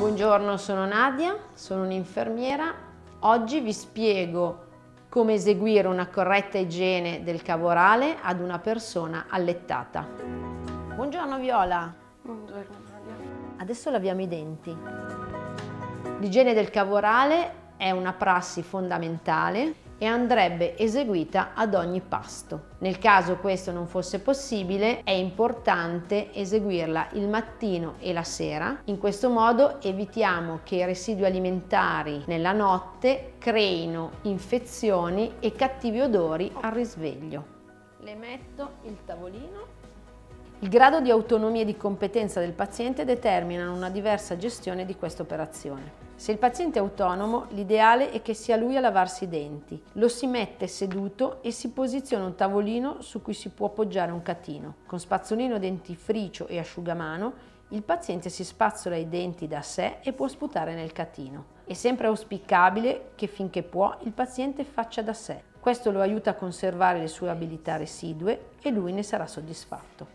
Buongiorno, sono Nadia, sono un'infermiera. Oggi vi spiego come eseguire una corretta igiene del cavo orale ad una persona allettata. Buongiorno Viola. Buongiorno Nadia. Adesso laviamo i denti. L'igiene del cavo orale è una prassi fondamentale e andrebbe eseguita ad ogni pasto. Nel caso questo non fosse possibile, è importante eseguirla il mattino e la sera. In questo modo evitiamo che i residui alimentari nella notte creino infezioni e cattivi odori al risveglio. Le metto il tavolino. Il grado di autonomia e di competenza del paziente determinano una diversa gestione di questa operazione. Se il paziente è autonomo, l'ideale è che sia lui a lavarsi i denti. Lo si mette seduto e si posiziona un tavolino su cui si può appoggiare un catino. Con spazzolino, dentifricio e asciugamano, il paziente si spazzola i denti da sé e può sputare nel catino. È sempre auspicabile che finché può il paziente faccia da sé. Questo lo aiuta a conservare le sue abilità residue e lui ne sarà soddisfatto.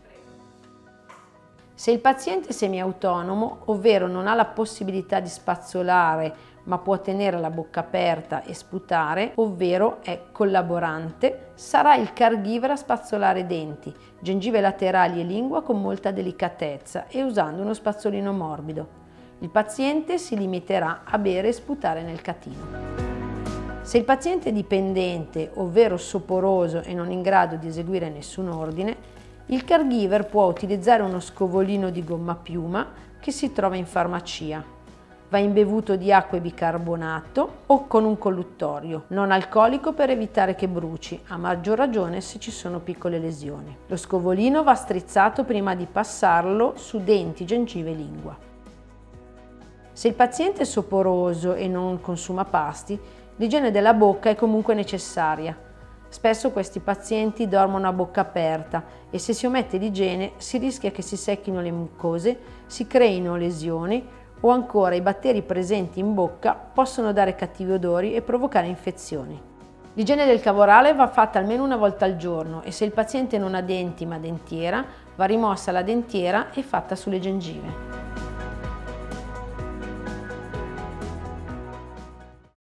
Se il paziente è semiautonomo, ovvero non ha la possibilità di spazzolare ma può tenere la bocca aperta e sputare, ovvero è collaborante, sarà il caregiver a spazzolare denti, gengive laterali e lingua con molta delicatezza e usando uno spazzolino morbido. Il paziente si limiterà a bere e sputare nel catino. Se il paziente è dipendente, ovvero soporoso e non in grado di eseguire nessun ordine, il caregiver può utilizzare uno scovolino di gomma a piuma che si trova in farmacia. Va imbevuto di acqua e bicarbonato o con un colluttorio, non alcolico per evitare che bruci, a maggior ragione se ci sono piccole lesioni. Lo scovolino va strizzato prima di passarlo su denti, gengive e lingua. Se il paziente è soporoso e non consuma pasti, l'igiene della bocca è comunque necessaria. Spesso questi pazienti dormono a bocca aperta e se si omette l'igiene si rischia che si secchino le mucose, si creino lesioni o ancora i batteri presenti in bocca possono dare cattivi odori e provocare infezioni. L'igiene del cavo orale va fatta almeno una volta al giorno e se il paziente non ha denti ma dentiera, va rimossa la dentiera e fatta sulle gengive.